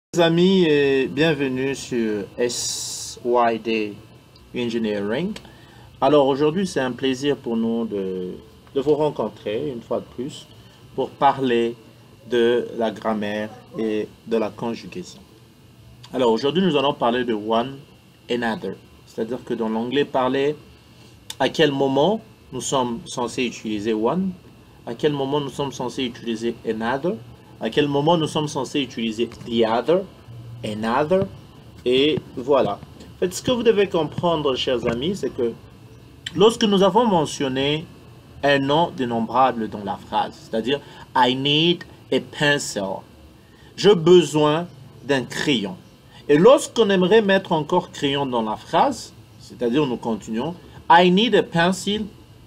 Amis et bienvenue sur SYD Engineering. Alors aujourd'hui c'est un plaisir pour nous de vous rencontrer une fois de plus pour parler de la grammaire et de la conjugaison. Alors aujourd'hui nous allons parler de one another, c'est-à-dire que dans l'anglais parlé, à quel moment nous sommes censés utiliser one, à quel moment nous sommes censés utiliser another, à quel moment nous sommes censés utiliser the other, another, et voilà. En fait, ce que vous devez comprendre, chers amis, c'est que lorsque nous avons mentionné un nom dénombrable dans la phrase, c'est-à-dire I need a pencil, j'ai besoin d'un crayon. Et lorsqu'on aimerait mettre encore crayon dans la phrase, c'est-à-dire nous continuons, I need a pencil,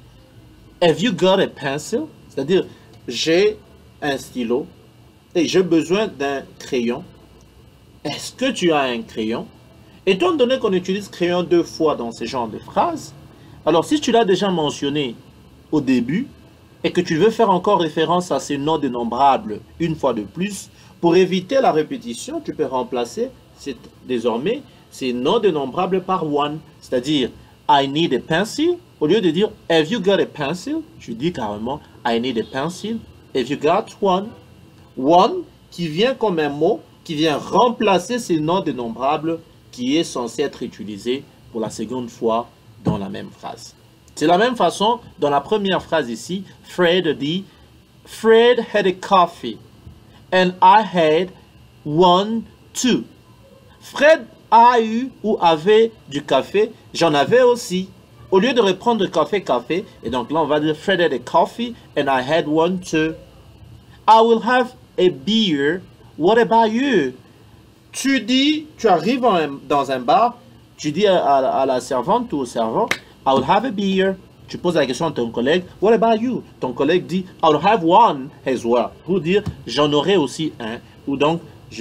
have you got a pencil? C'est-à-dire j'ai un stylo, et j'ai besoin d'un crayon. Est-ce que tu as un crayon? Étant donné qu'on utilise crayon deux fois dans ce genre de phrases, alors si tu l'as déjà mentionné au début et que tu veux faire encore référence à ces noms dénombrables une fois de plus, pour éviter la répétition, tu peux remplacer désormais ces noms dénombrables par one, c'est-à-dire I need a pencil. Au lieu de dire have you got a pencil, tu dis carrément I need a pencil. Have you got one? One qui vient comme un mot qui vient remplacer ces noms dénombrables qui est censé être utilisé pour la seconde fois dans la même phrase. C'est la même façon dans la première phrase ici. Fred dit Fred had a coffee and I had one too. Fred a eu ou avait du café, j'en avais aussi. Au lieu de reprendre café, café, et donc là on va dire Fred had a coffee and I had one too. I will have a beer. What about you? Tu dis, tu arrives dans un bar, tu dis à la servante ou au servant, I will have a beer. Tu poses la question à ton collègue, what about you? Ton collègue dit, I will have one as well. Pour dire, j'en aurai aussi un. Ou donc,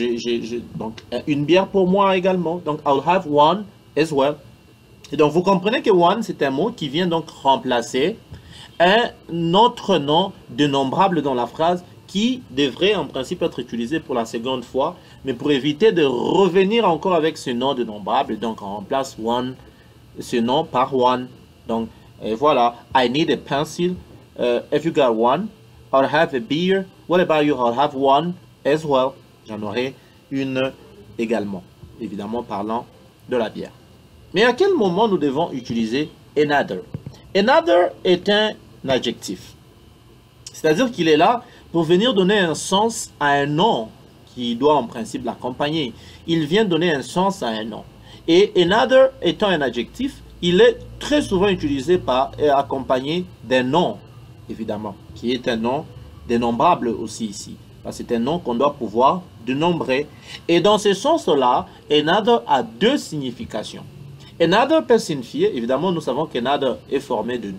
donc, une bière pour moi également. Donc, I will have one as well. Et donc, vous comprenez que one, c'est un mot qui vient donc remplacer un autre nom dénombrable dans la phrase qui devrait en principe être utilisé pour la seconde fois, mais pour éviter de revenir encore avec ce nom dénombrable, donc on remplace one, ce nom par one. Donc, et voilà, I need a pencil, have you got one? I'll have a beer, what about you? I'll have one as well. J'en aurai une également, évidemment parlant de la bière. Mais à quel moment nous devons utiliser another? Another est un adjectif, c'est-à-dire qu'il est là pour venir donner un sens à un nom qui doit en principe l'accompagner. Il vient donner un sens à un nom. Et another étant un adjectif, il est très souvent utilisé et accompagné d'un nom, évidemment, qui est un nom dénombrable aussi ici. C'est un nom qu'on doit pouvoir dénombrer. Et dans ce sens-là, another a deux significations. Another peut signifier, évidemment, nous savons qu'another est formé de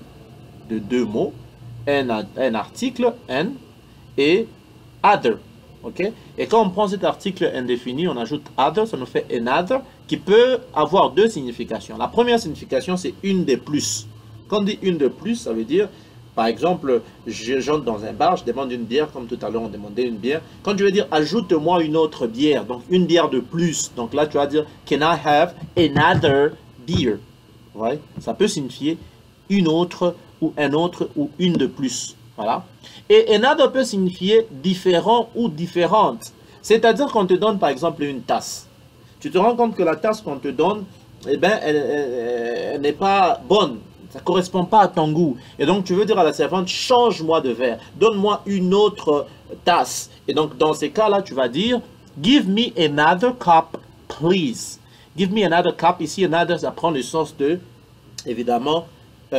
deux mots, un article, an, et other, ok? Et quand on prend cet article indéfini, on ajoute other, ça nous fait another, qui peut avoir deux significations. La première signification, c'est une de plus. Quand on dit une de plus, ça veut dire, par exemple, j'entre dans un bar, je demande une bière, comme tout à l'heure on demandait une bière. Quand je veux dire, ajoute-moi une autre bière, donc une bière de plus. Donc là, tu vas dire, can I have another beer? Ouais? Ça peut signifier une autre, ou un autre, ou une de plus. Voilà. Et another peut signifier différent ou différente. C'est-à-dire qu'on te donne par exemple une tasse. Tu te rends compte que la tasse qu'on te donne, eh ben, elle n'est pas bonne. Ça ne correspond pas à ton goût. Et donc tu veux dire à la servante, change-moi de verre. Donne-moi une autre tasse. Et donc dans ces cas-là, tu vas dire, give me another cup, please. Give me another cup. Ici, another, ça prend le sens de, évidemment,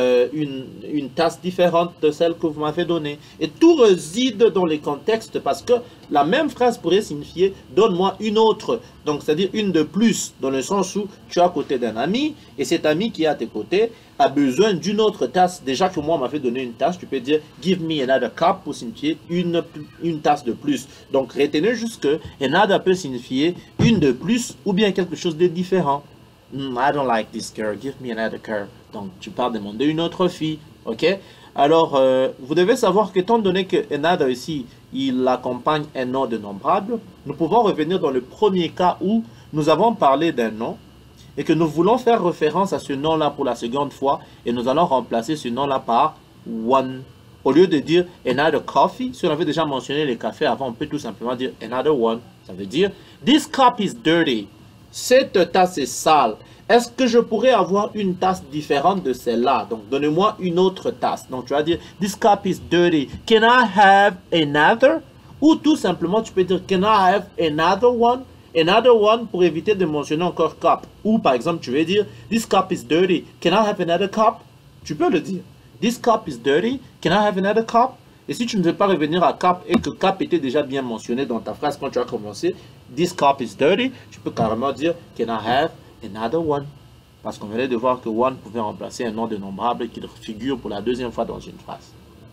une tasse différente de celle que vous m'avez donnée. Et tout réside dans les contextes parce que la même phrase pourrait signifier donne-moi une autre. Donc, c'est-à-dire une de plus, dans le sens où tu es à côté d'un ami et cet ami qui est à tes côtés a besoin d'une autre tasse. Déjà que moi, m'avait donné une tasse, tu peux dire give me another cup pour signifier une tasse de plus. Donc, retenez juste que another peut signifier une de plus ou bien quelque chose de différent. I don't like this girl, give me another girl. Donc, tu pars demander une autre fille, ok? Alors, vous devez savoir qu'étant donné que another ici, il accompagne un nom dénombrable, nous pouvons revenir dans le premier cas où nous avons parlé d'un nom et que nous voulons faire référence à ce nom-là pour la seconde fois et nous allons remplacer ce nom-là par one. Au lieu de dire another coffee, si on avait déjà mentionné les cafés avant, on peut tout simplement dire another one. Ça veut dire this cup is dirty. Cette tasse est sale. Est-ce que je pourrais avoir une tasse différente de celle-là? Donc, donnez-moi une autre tasse. Donc, tu vas dire, this cup is dirty. Can I have another? Ou tout simplement, tu peux dire, can I have another one? Another one pour éviter de mentionner encore cup. Ou, par exemple, tu veux dire, this cup is dirty. Can I have another cup? Tu peux le dire. This cup is dirty. Can I have another cup? Et si tu ne veux pas revenir à cup et que cup était déjà bien mentionné dans ta phrase quand tu as commencé, this cup is dirty, tu peux carrément dire, can I have another one? Parce qu'on venait de voir que one pouvait remplacer un nom dénombrable qui figure pour la deuxième fois dans une phrase.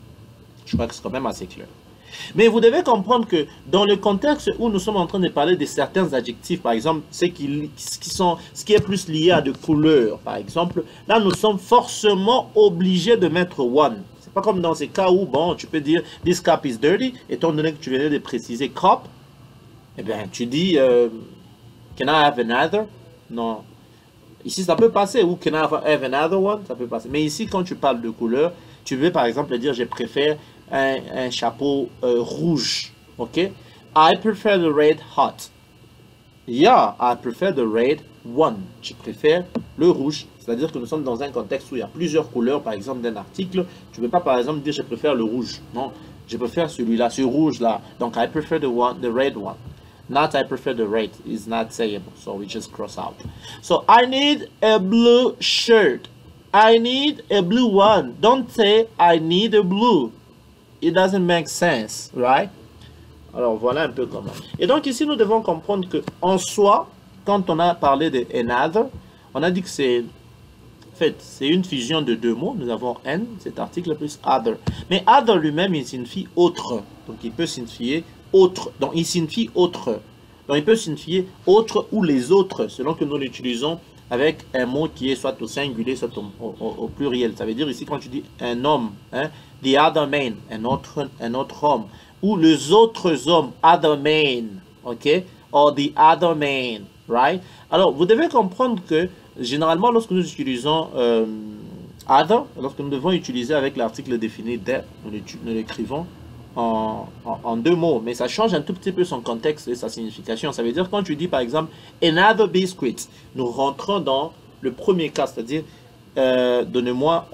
Je crois que c'est quand même assez clair. Mais vous devez comprendre que dans le contexte où nous sommes en train de parler de certains adjectifs, par exemple, ce qui est plus lié à de couleurs, par exemple, là nous sommes forcément obligés de mettre one. C'est pas comme dans ces cas où, bon, tu peux dire this cup is dirty, étant donné que tu venais de préciser cup, eh bien, tu dis can I have another? Non. Ici, ça peut passer. Ou can I have another one? Ça peut passer. Mais ici, quand tu parles de couleur, tu veux par exemple dire je préfère un chapeau rouge. Ok? I prefer the red hot. Yeah, I prefer the red one. Je préfère le rouge. C'est-à-dire que nous sommes dans un contexte où il y a plusieurs couleurs, par exemple, d'un article. Tu ne peux pas, par exemple, dire je préfère le rouge. Non, je préfère celui-là, ce rouge-là. Donc, I prefer the red one. Not I prefer the red is not sayable, so we just cross out. So I need a blue shirt. I need a blue one. Don't say I need a blue. It doesn't make sense, right? Alors voilà un peu comment. Et donc ici nous devons comprendre que en soi, quand on a parlé de another, on a dit que c'est en fait c'est une fusion de deux mots. Nous avons an, cet article plus other. Mais other lui-même il signifie autre. Donc il peut signifier autre. Donc il signifie autre. Donc il peut signifier autre ou les autres, selon que nous l'utilisons avec un mot qui est soit au singulier, soit au pluriel. Ça veut dire ici quand tu dis un homme, hein, the other man, un autre homme, ou les autres hommes, other men, ok, or the other man, right? Alors vous devez comprendre que généralement lorsque nous utilisons other, lorsque nous devons utiliser avec l'article défini that, nous l'écrivons en deux mots, mais ça change un tout petit peu son contexte et sa signification. Ça veut dire quand tu dis par exemple another biscuit, nous rentrons dans le premier cas, c'est-à-dire donnez-moi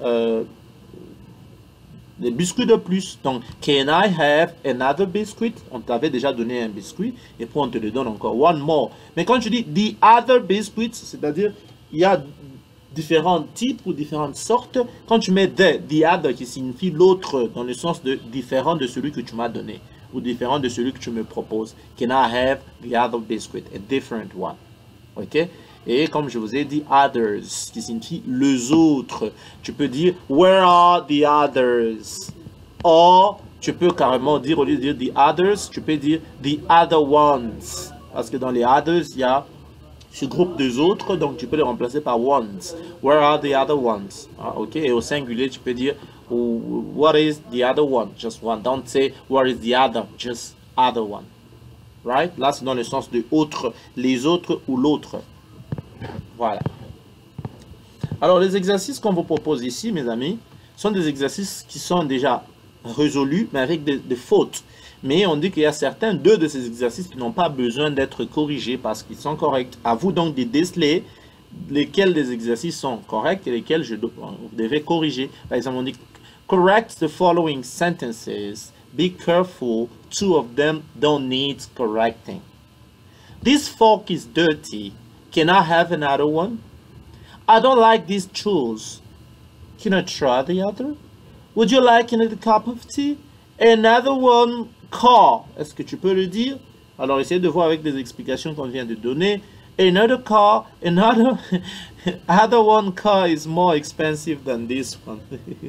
des biscuits de plus. Donc can I have another biscuit? On t'avait déjà donné un biscuit et puis on te le donne encore one more. Mais quand tu dis the other biscuits, c'est-à-dire il y a différents types ou différentes sortes. Quand tu mets the other qui signifie l'autre dans le sens de différent de celui que tu m'as donné ou différent de celui que tu me proposes. Can I have the other biscuit? A different one. Ok? Et comme je vous ai dit, others qui signifie les autres. Tu peux dire where are the others? Or tu peux carrément dire au lieu de dire the others, tu peux dire the other ones. Parce que dans les others, il y a ce groupe des autres, donc tu peux les remplacer par ones. Where are the other ones? Ah, ok, et au singulier, tu peux dire what is the other one? Just one. Don't say where is the other, just other one. Right? Là, c'est dans le sens de autre, les autres ou l'autre. Voilà. Alors, les exercices qu'on vous propose ici, mes amis, sont des exercices qui sont déjà résolus, mais avec des fautes. Mais on dit qu'il y a deux de ces exercices qui n'ont pas besoin d'être corrigés parce qu'ils sont corrects. À vous donc de déceler lesquels des exercices sont corrects et lesquels vous devez corriger. Par exemple, on dit correct the following sentences. Be careful, two of them don't need correcting. This fork is dirty. Can I have another one? I don't like these tools. Can I try the other? Would you like another cup of tea? Another one car. Est-ce que tu peux le dire? Alors, essayez de voir avec des explications qu'on vient de donner. Another car, other one car is more expensive than this one.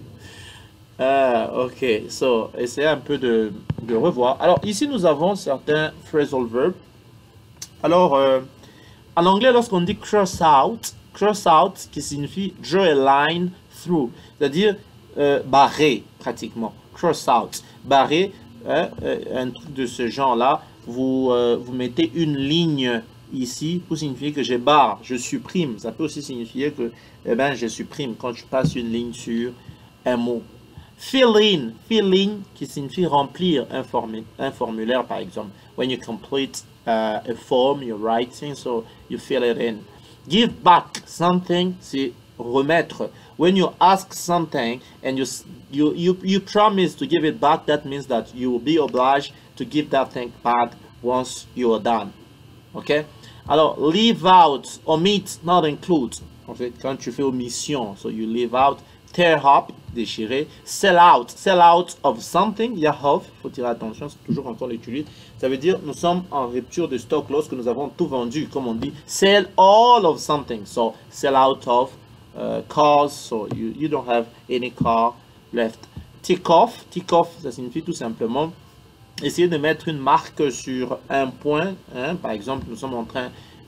Ok, so, essayez un peu de revoir. Alors, ici, nous avons certains phrasal verbs. Alors, en anglais, lorsqu'on dit cross out qui signifie draw a line through, c'est-à-dire barrer pratiquement. Cross out. Barrer, un truc de ce genre-là, vous mettez une ligne ici pour signifier que je barre, je supprime. Ça peut aussi signifier que je supprime quand je passe une ligne sur un mot. Fill in qui signifie remplir un formulaire par exemple. When you complete a form, you're writing, so you fill it in. Give back something, c'est remettre. When you ask something and you promise to give it back, that means that you will be obliged to give that thing back once you are done. Ok? Alors, leave out, omit, not include. En fait, quand tu fais omission, so you leave out. Tear up, déchirer. Sell out of something. Il y a off, il faut tirer attention, c'est toujours quand on l'utilise. Ça veut dire nous sommes en rupture de stock lorsque nous avons tout vendu, comme on dit. Sell all of something. So, sell out of cars. So, you don't have any car left. Tick off, ça signifie tout simplement essayer de mettre une marque sur un point. Hein. Par exemple, nous sommes en train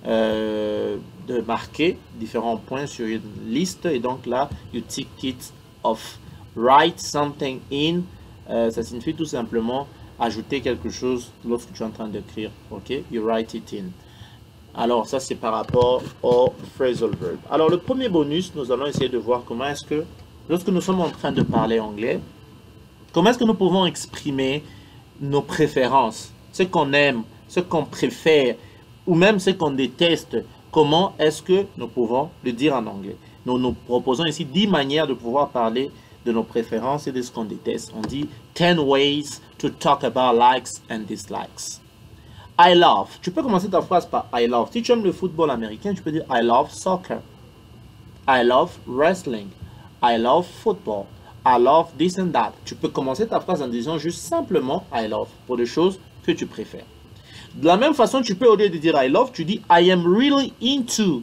de marquer différents points sur une liste et donc là, you tick it off. Write something in, ça signifie tout simplement ajouter quelque chose lorsque tu es en train d'écrire. Ok, you write it in. Alors, ça c'est par rapport au phrasal verb. Alors, le premier bonus, nous allons essayer de voir comment est-ce que, lorsque nous sommes en train de parler anglais, comment est-ce que nous pouvons exprimer nos préférences, ce qu'on aime, ce qu'on préfère, ou même ce qu'on déteste. Comment est-ce que nous pouvons le dire en anglais? Nous proposons ici 10 manières de pouvoir parler de nos préférences et de ce qu'on déteste. On dit 10 ways to talk about likes and dislikes. I love. Tu peux commencer ta phrase par I love. Si tu aimes le football américain, tu peux dire I love soccer. I love wrestling. I love football. I love this and that. Tu peux commencer ta phrase en disant juste simplement I love pour des choses que tu préfères. De la même façon, tu peux au lieu de dire I love, tu dis I am really into.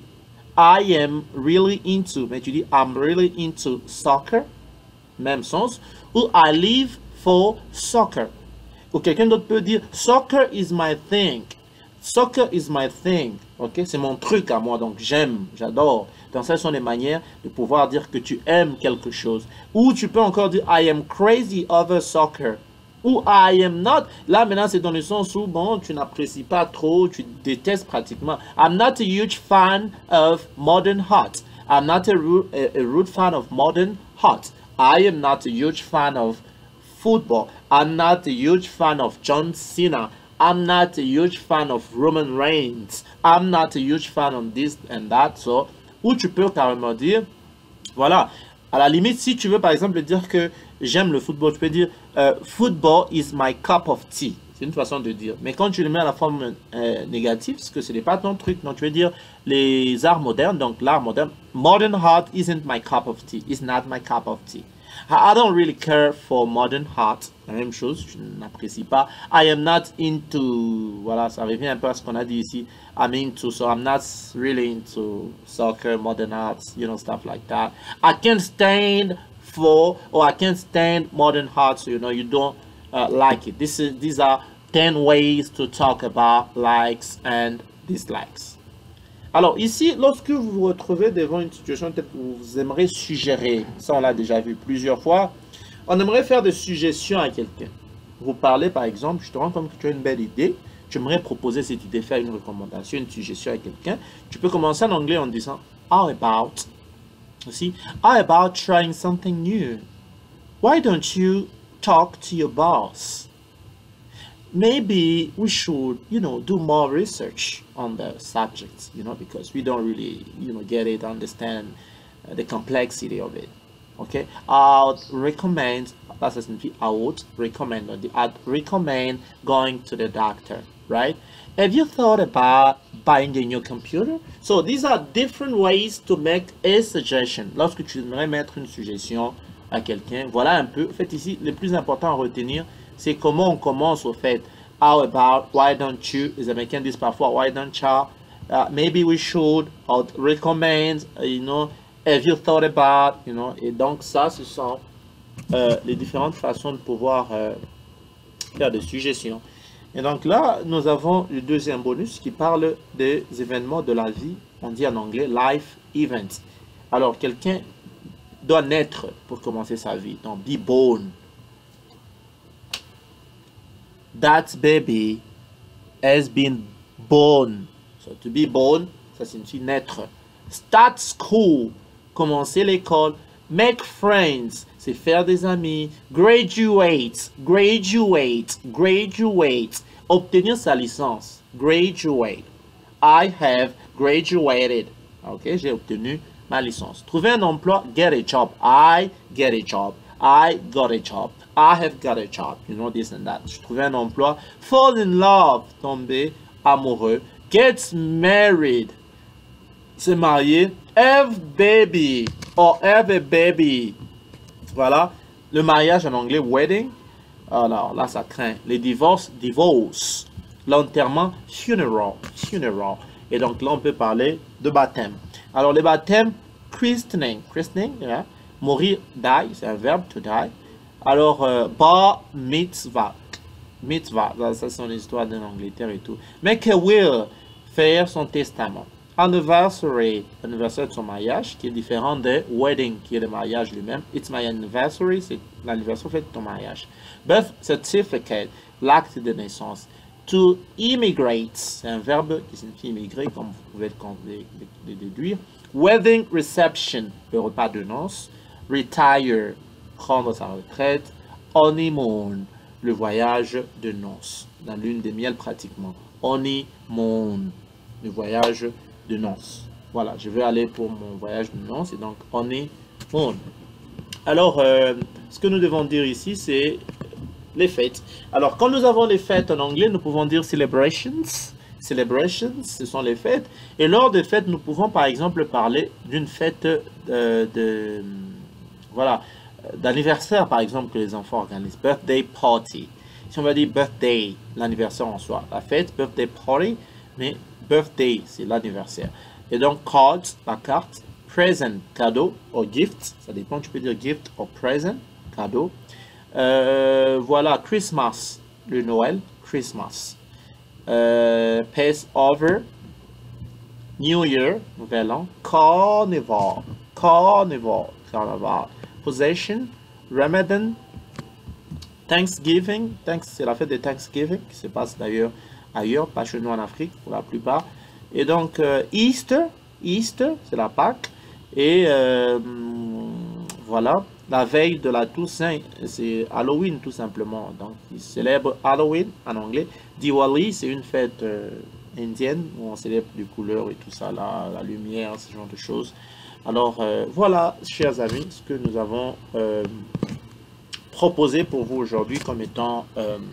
I am really into. Mais tu dis I'm really into soccer. Même sens. Ou I live for soccer. Ou quelqu'un d'autre peut dire soccer is my thing. Soccer is my thing. Ok, c'est mon truc à moi. Donc j'aime, j'adore. Donc ça sont les manières de pouvoir dire que tu aimes quelque chose. Ou tu peux encore dire I am crazy over soccer. Ou I am not. Là maintenant c'est dans le sens où bon tu n'apprécies pas trop, tu détestes pratiquement. I'm not a huge fan of modern art. I'm not a rude fan of modern art. I am not a huge fan of football. I'm not a huge fan of John Cena. I'm not a huge fan of Roman Reigns. I'm not a huge fan of this and that. So, ou tu peux carrément dire, voilà, à la limite, si tu veux par exemple dire que j'aime le football, tu peux dire football is my cup of tea. C'est une façon de dire. Mais quand tu le mets à la forme négative, parce que ce n'est pas ton truc, donc tu veux dire les arts modernes, donc l'art moderne. Modern art isn't my cup of tea. It's not my cup of tea. I don't really care for modern art. La même chose, je n'apprécie pas. I am not into, voilà, ça revient un peu à ce qu'on a dit ici. I'm into, so I'm not really into soccer, modern arts, you know, stuff like that. I can't stand for, or I can't stand modern arts, so, you know, you don't like it. These are 10 ways to talk about likes and dislikes. Alors ici, lorsque vous vous retrouvez devant une situation peut-être que vous aimeriez suggérer, ça on l'a déjà vu plusieurs fois, on aimerait faire des suggestions à quelqu'un. Vous parlez par exemple, je te rends compte que tu as une belle idée, tu aimerais proposer cette idée, faire une recommandation, une suggestion à quelqu'un. Tu peux commencer en anglais en disant « How about ?» Aussi, « How about trying something new? Why don't you talk to your boss? Maybe we should, you know, do more research on the subject, you know, because we don't really, you know, get it, understand the complexity of it. Okay, I'd recommend, that's I would recommend, I'd recommend going to the doctor, right? Have you thought about buying a new computer? So these are different ways to make a suggestion. Lorsque tu aimerais mettre une suggestion à quelqu'un, voilà un peu, en fait ici, le plus important à retenir, c'est comment on commence au fait. How about, why don't you, les Américains disent parfois, why don't you, maybe we should, or recommend, you know, have you thought about, you know, et donc ça, ce sont les différentes façons de pouvoir faire des suggestions. Et donc là, nous avons le deuxième bonus qui parle des événements de la vie, on dit en anglais life events. Alors, quelqu'un doit naître pour commencer sa vie. Donc, be born. That baby has been born. So, to be born, ça signifie naître. Start school, commencer l'école. Make friends, c'est faire des amis. Graduate, graduate, graduate. Obtenir sa licence. Graduate. I have graduated. Ok, j'ai obtenu ma licence. Trouver un emploi, get a job. I get a job. I got a job. I have got a job. You know this and that. Je trouvais un emploi. Fall in love, tomber amoureux. Get married, se marier. Have baby or have a baby. Voilà. Le mariage en anglais, wedding. Alors là, ça craint. Les divorces, divorce. L'enterrement, funeral, funeral. Et donc là, on peut parler de baptême. Alors, les baptêmes, christening, christening, yeah. Mourir, die, c'est un verbe, to die. Alors, bar mitzvah, mitzvah, ça c'est une histoire de l'Angleterre et tout. Make a will, faire son testament. Anniversary, anniversaire de son mariage, qui est différent de wedding, qui est le mariage lui-même. It's my anniversary, c'est l'anniversaire fait de ton mariage. Birth certificate, l'acte de naissance. To immigrate, c'est un verbe qui signifie immigrer, comme vous pouvez le déduire. Wedding reception, le repas de noces. Retire, prendre sa retraite. Honeymoon, le voyage de noces, dans lune de miel pratiquement. Honeymoon, le voyage de noces. Voilà, je vais aller pour mon voyage de noces, et donc honeymoon. Alors, ce que nous devons dire ici, c'est les fêtes. Alors, quand nous avons les fêtes en anglais, nous pouvons dire celebrations. Celebrations, ce sont les fêtes. Et lors des fêtes, nous pouvons par exemple parler d'une fête voilà, d'anniversaire, par exemple, que les enfants organisent. Birthday party. Si on va dire birthday, l'anniversaire en soi. La fête, birthday party, mais birthday, c'est l'anniversaire. Et donc, cards, la carte. Present, cadeau, ou gift. Ça dépend, tu peux dire gift ou present, cadeau. Voilà, Christmas, le Noël, Christmas. Passover, New Year, Nouvel An. Carnival, Carnival, Carnaval. Possession, Ramadan. Thanksgiving, c'est la fête de Thanksgiving qui se passe d'ailleurs ailleurs, pas chez nous en Afrique pour la plupart. Et donc Easter, Easter, c'est la Pâque. Et voilà, la veille de la Toussaint, c'est Halloween tout simplement. Donc, ils célèbrent Halloween en anglais. Diwali, c'est une fête indienne où on célèbre les couleurs et tout ça, la lumière, ce genre de choses. Alors, voilà, chers amis, ce que nous avons proposé pour vous aujourd'hui comme étant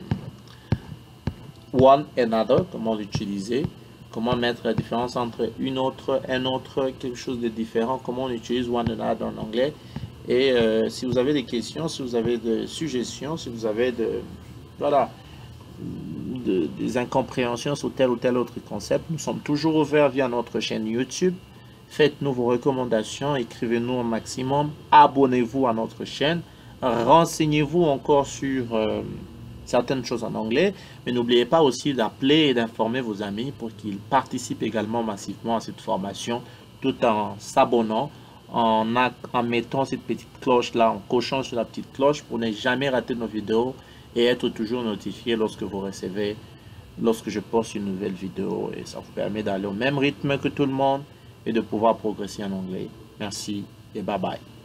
one another, comment l'utiliser. Comment mettre la différence entre une autre, un autre, quelque chose de différent, comment on utilise one another en anglais. Et si vous avez des questions, si vous avez des suggestions, si vous avez voilà, des incompréhensions sur tel ou tel autre concept, nous sommes toujours ouverts via notre chaîne YouTube. Faites-nous vos recommandations, écrivez-nous un maximum, abonnez-vous à notre chaîne, renseignez-vous encore sur certaines choses en anglais, mais n'oubliez pas aussi d'appeler et d'informer vos amis pour qu'ils participent également massivement à cette formation, tout en s'abonnant, en mettant cette petite cloche là, en cochant sur la petite cloche pour ne jamais rater nos vidéos et être toujours notifié lorsque vous recevez, lorsque je poste une nouvelle vidéo, et ça vous permet d'aller au même rythme que tout le monde et de pouvoir progresser en anglais. Merci et bye bye.